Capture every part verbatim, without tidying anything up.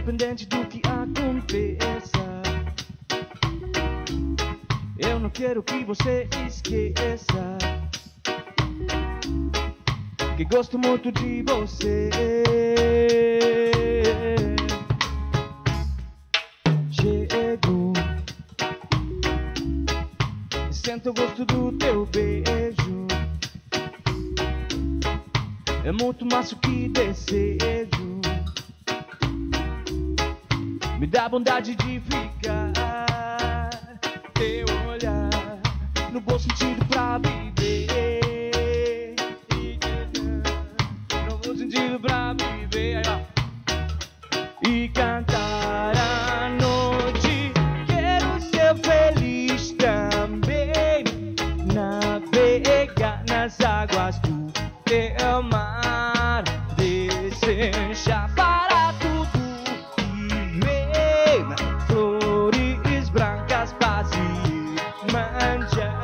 independente do que aconteça. Eu não quero que você esqueça que gosto muito de você. Chego, sinto o gosto do teu beijo. É muito mais o que desejo. Me dá vontade de ficar. Teu olhar no bom sentido pra viver. No bom sentido pra viver. Aí, ó. E cantar a noite. Quero ser feliz também. Navegar nas águas do teu mar. Desejar para tudo e ver flores brancas para se manjar.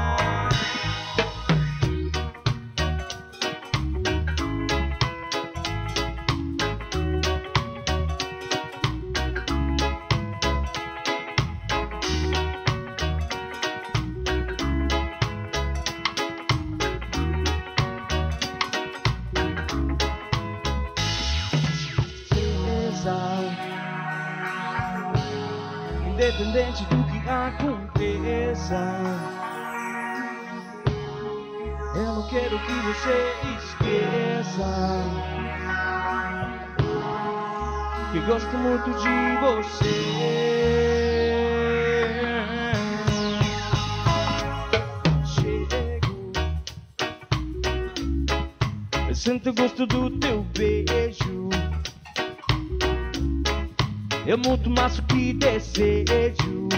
Independente do que aconteça, eu não quero que você esqueça que gosto muito de você. Chego, eu sinto o gosto do teu beijo. É muito mais o que desejo.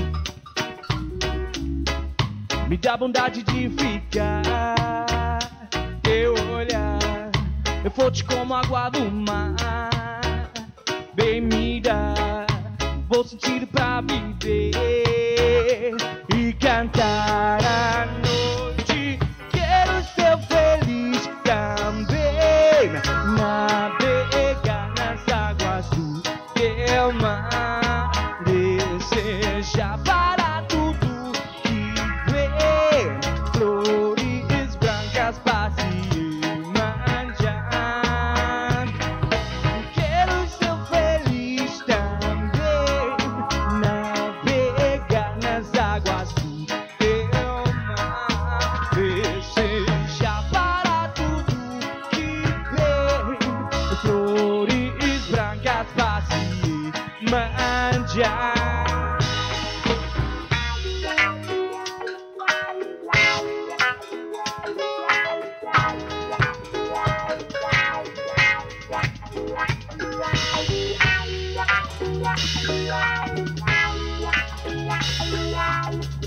Me dá vontade de ficar. Teu olhar é forte como a água do mar. Bem, me dá um bom sentido pra viver e cantar a noite. Quero ser feliz também. Navegar nas águas do teu mar. Desejar para tudo que vê flores brancas para se manjar. Quero ser feliz também. Navegar nas águas do teu mar. Desejar para tudo que vê flores brancas para se manjar. Yeah.